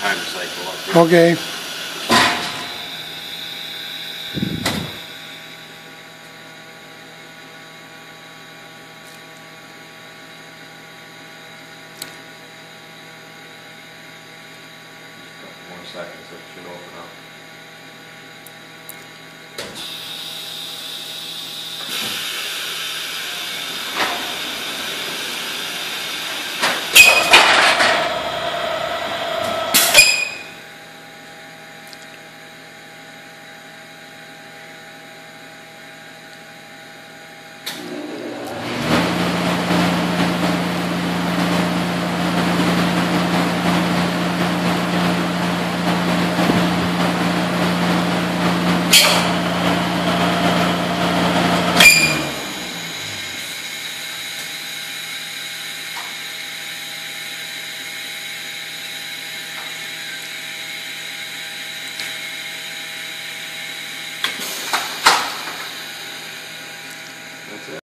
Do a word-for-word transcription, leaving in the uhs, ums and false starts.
time cycle up here. Okay. Couple more seconds, it should open up. That's it.